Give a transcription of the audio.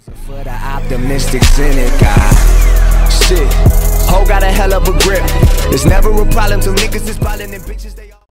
For the optimistic cynic, shit, ho got a hell of a grip. It's never a problem till niggas is ballin' and bitches they all